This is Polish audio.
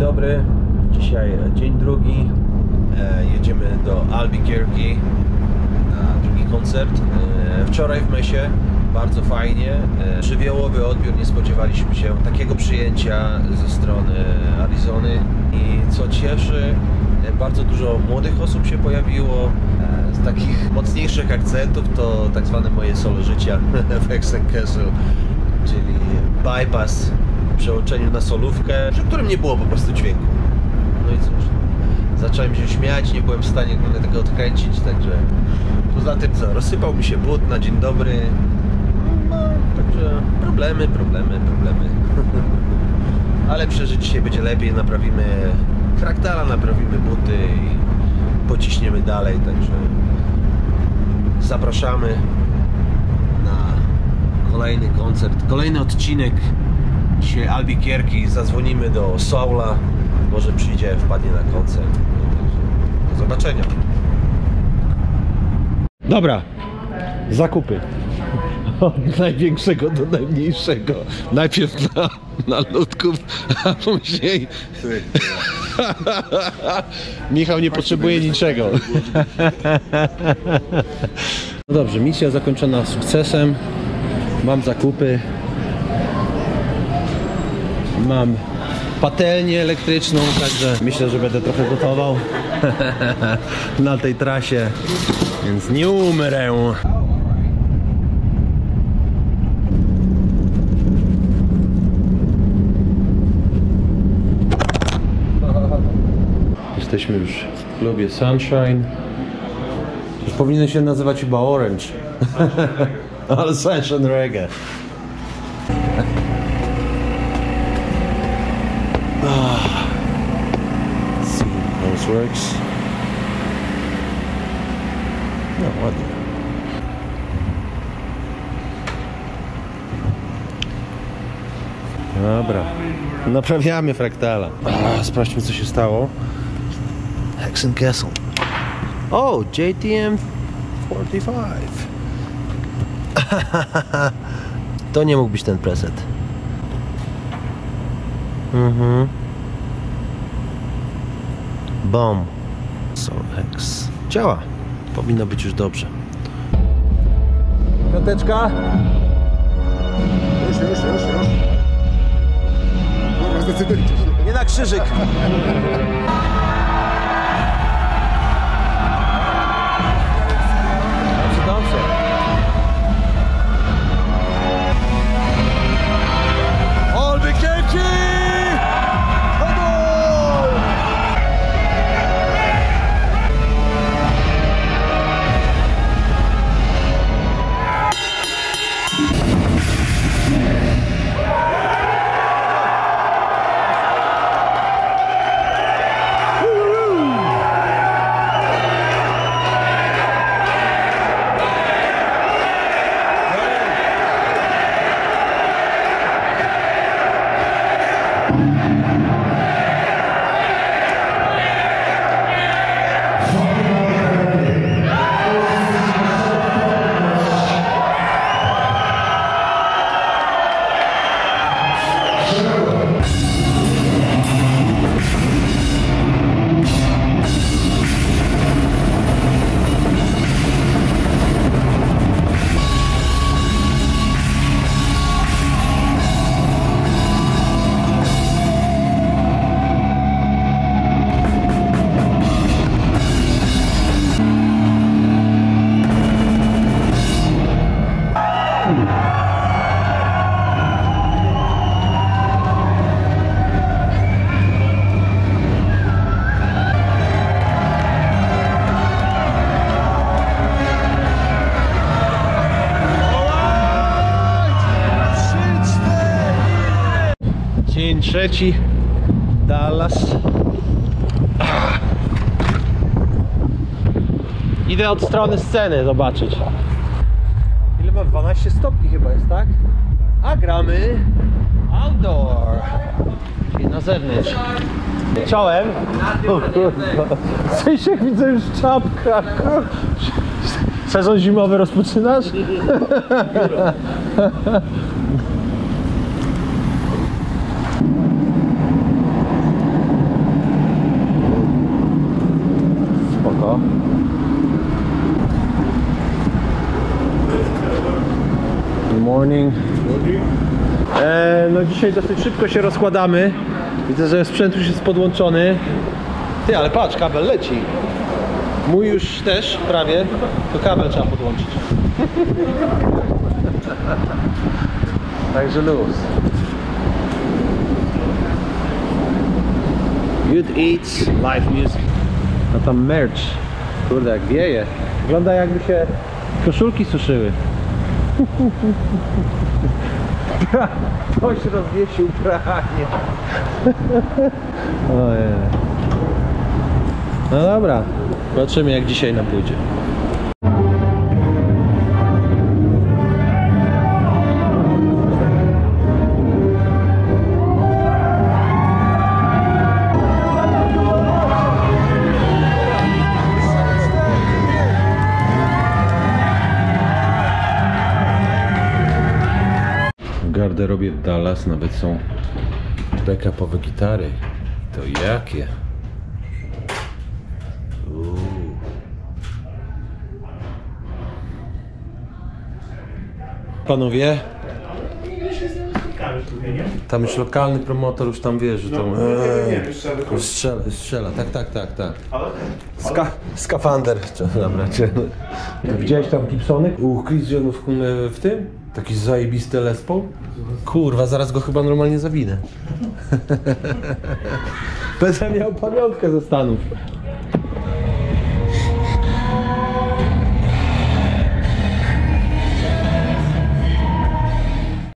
dobry, dzisiaj dzień drugi, jedziemy do Albuquerque na drugi koncert. Wczoraj w Mesie, bardzo fajnie, żywiołowy odbiór, nie spodziewaliśmy się takiego przyjęcia ze strony Arizony i co cieszy, bardzo dużo młodych osób się pojawiło. Z takich mocniejszych akcentów to tak zwane moje solo życia w Hexenkesu, czyli bypass w przełączeniu na solówkę, przy którym nie było po prostu dźwięku. No i cóż, zacząłem się śmiać, nie byłem w stanie tego odkręcić, także poza tym co, rozsypał mi się but na dzień dobry, no, także problemy. Ale przeżyć dzisiaj będzie lepiej, naprawimy fraktala, naprawimy buty i pociśniemy dalej, także zapraszamy na kolejny koncert, kolejny odcinek. Dzisiaj Albuquerque, zadzwonimy do Saula, może przyjdzie, wpadnie na koncert. Do zobaczenia. Dobra, zakupy. Od największego do najmniejszego. Najpierw na ludków, a później... Michał nie potrzebuje niczego. No dobrze, misja zakończona sukcesem. Mam zakupy. Mam patelnię elektryczną, także myślę, że będę trochę gotował na tej trasie, więc nie umrę. Jesteśmy już w klubie Sunshine. Już powinien się nazywać chyba Orange. Ale Sunshine Reggae. See how this works. No ładnie. Dobra. Naprawiamy fraktala. Sprawdźmy, co się stało. Hexenkessel. Oh, JTM 45. To nie mógł być ten preset. Bom. So Hex. Działa. Powinno być już dobrze. Piąteczka. Już. Dobra, zdecydujcie się. Nie na krzyżyk. Dobrze. Albuquerque! Come on! Dzień trzeci, Dallas. Idę od strony sceny zobaczyć. Ile ma? 12 stopni chyba jest, tak? A gramy outdoor, czyli na zewnątrz. Czołem. Sejsiek, widzę już czapka. Sezon zimowy rozpoczynasz? Dzisiaj dosyć szybko się rozkładamy. Widzę, że sprzęt już jest podłączony. Ty, ale patrz, kabel leci. Mój już też prawie, to kabel trzeba podłączyć. Także luz. Good Eats, live music. A tam merch. Kurde, jak wieje. Wygląda, jakby się koszulki suszyły. Ktoś rozwiesił pranie. Ojej. No dobra, zobaczymy, jak dzisiaj nam pójdzie. W garderobie w Dallas nawet są backupowe gitary. To jakie? Panowie, tam już lokalny promotor już tam wie, że tam strzela. Tak. Skafander. Dobra, widziałeś tam Gibsony? U Chris Johnów w tym? Taki zajebisty Les Paul? Kurwa, zaraz go chyba normalnie zawinę. Będę miał pamiątkę ze Stanów.